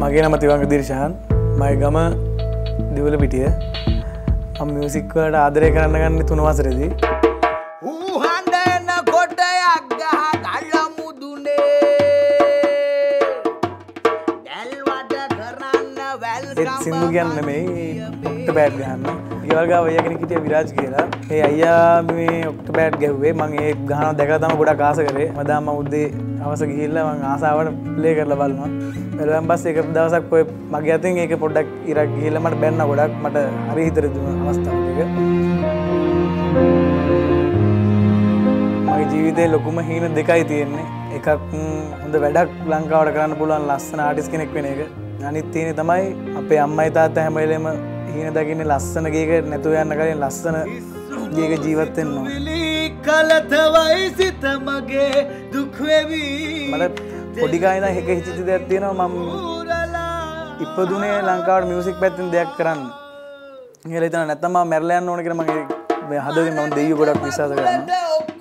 මගේ නම තිවංග දිර්ශාන් මගේ ගම දිවුල පිටිය මම මියුසික් වලට ආදරය කරන්න ගන්නේ 3 වසරේදී ඌ හඬන කොටයක් ගහ කල්ල මුදුනේ දැල්වට කරන්න වැල් සින්දු කියන්නේ නෙමෙයි ඔක්ට බෑට් ගහන්න ඊවල ගාව අයියා කෙනෙක් හිටියා විරාජ් කියලා ඒ අයියා මේ ඔක්ට බෑට් ගැහුවේ මම ඒ ගහන දැකලා තමයි ගොඩක් ආස කරේ මම උදේ අවස ගිහිල්ලා මම ආසාවට ප්ලේ කරලා බලනවා බැලුවන් පස්සේ එක දවසක් ඔය මගේ අතින් ඒක පොඩ්ඩක් ඉරක් ගිහිල්ලා මට බැන්න ගොඩක් මට හරි හිතට දුන අවස්ථාවක් එක මගේ ජීවිතේ ලොකුම හීන දෙකයි තියෙන්නේ එකක් හොඳ වැඩක් ලංකාවට කරන්න පුළුවන් ලස්සන ආටිස්ට් කෙනෙක් වෙන එක අනිත් තියෙන්නේ තමයි අපේ අම්මයි තාත්තා හැම වෙලේම හීන දකින්නේ ලස්සන ගේක නැතුව යන්න කලින් ලස්සන ගේක ජීවත් වෙන්න ඕන කලතවයි සිත මගේ දුක් වෙවි මට පොඩි කාලේ ඉඳන් එක හිතිච්ච දෙයක් තියෙනවා මම ඉපදුනේ ලංකාවට මියුසික් පැත්තෙන් දෙයක් කරන්න. කියලා හිතනවා නැත්නම් මම මැරලා යන්න ඕන කියලා මගේ හදවතින් මම දෙයියෝ ගොඩක් විශ්වාස කරනවා.